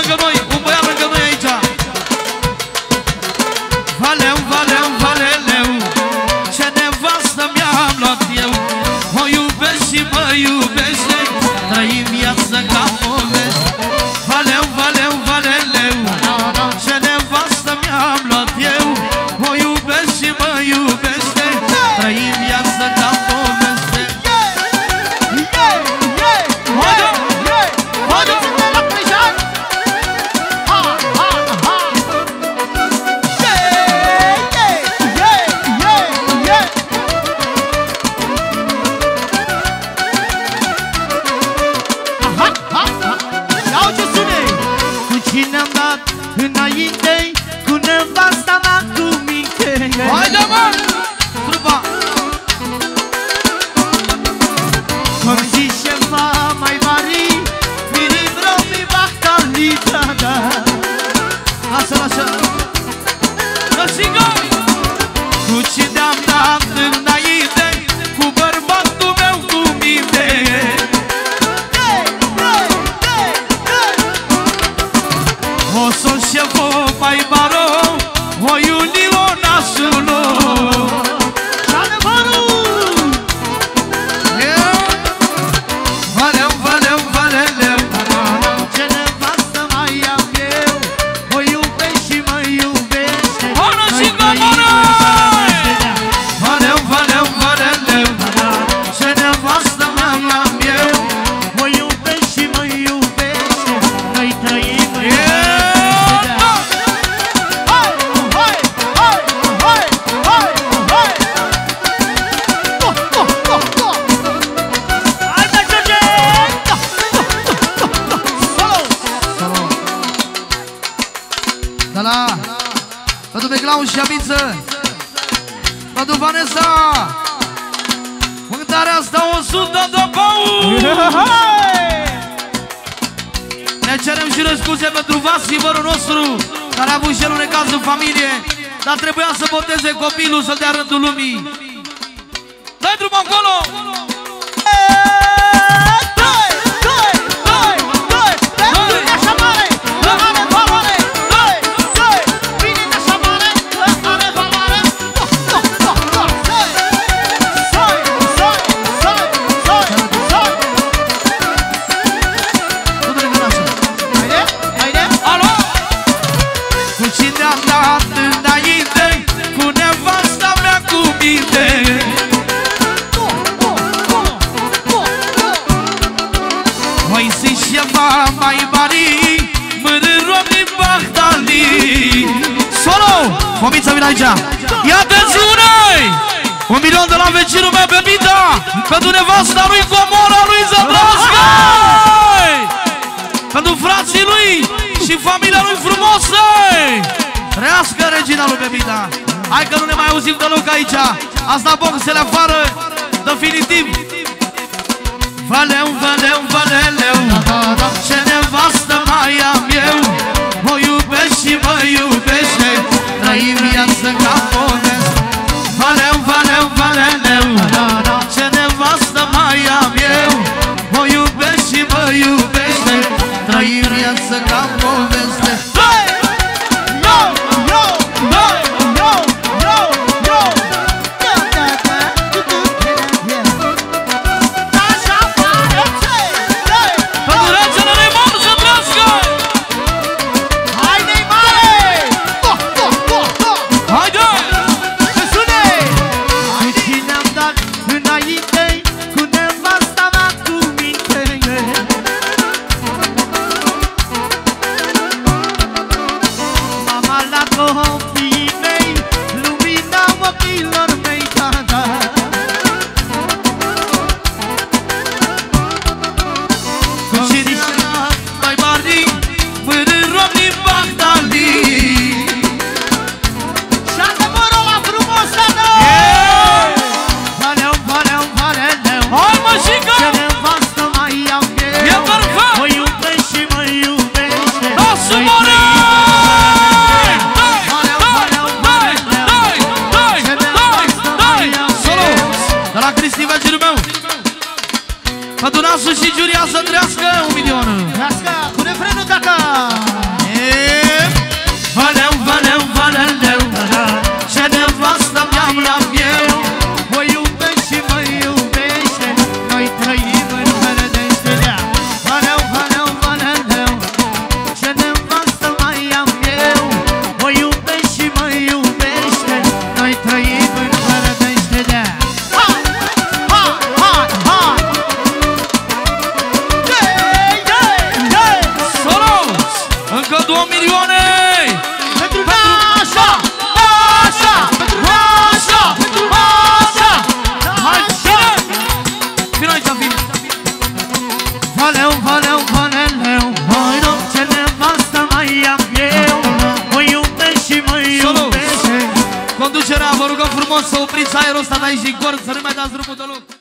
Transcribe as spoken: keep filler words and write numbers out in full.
lângă noi, un băiat lângă noi aici. Valeu, valeu, valeleu, ce nevastă mi-am luat eu. O iubesc și mă iubește, trăim viață ca poveste. Valeu, valeu, valeleu, ce nevastă mi-am luat eu. O iubesc și mă iubește, trăim viață ca poveste. Cine-am dat înainte, cu nevasta mea, cu minte. Haide, mă! Trupa! Cum zici ceva mai mari, vini vreau mi bactalita, da. Lasă, lasă! Lăsigă! Cu cine-am dat înainte, cu bărbatul meu, cu minte. O să-l șefo mai maro, o Iulionașulo. Valeu, valeu, valeleu, ce nevastă mai am eu, o iubesc și mă iubește. Bună și comună! Valeu, valeu, valeleu, ce nevastă mai am eu, o iubesc și mă iubește. Noi trăim în Da la pentru Beclau și Abiță, pentru Vanessa, cântarea asta o sută de bău. Ne cerem și răscuze pentru Vasi, vărul nostru, care a avut și el un necaz în familie, dar trebuia să boteze copilul, să-l dea rândul lumii. Dai drumul acolo! Mai mari, mârârăm din Bagdali. Solo! Fomița, vine aici! Ia atențiune! Un milion de la vecinul meu, Bebita, pentru nevasta lui, Comora lui Zăbrască! Pentru frații lui și familia lui frumosă! Trăiască regina lui Bebita! Hai că nu ne mai auzim deloc aici! Asta boxele afară, definitiv! Valeu, valeu, valeleu, ce nevastă mai am eu, o iubesc și mă iubește, trăim viață ca poveste. Valeu, valeu, valeleu, ce nevastă mai am eu, o iubesc și mă iubește, trăim viață ca poveste. Pădunasul și Giulia să trăiască un milion. Trăiască cu refrenul, tata! milioane! Pentru Nașa! Nașa! Pentru Nașa! Pentru Nașa! Hai, bine! Vino aici, vin! Valeu, valeu, valeleu, hai rog ce nevastă mai am eu. Mă iubești și mă iubește. Conducerea, vă rugăm frumos să opriți aerul ăsta de aici din corp, să nu mai dați drumul deloc.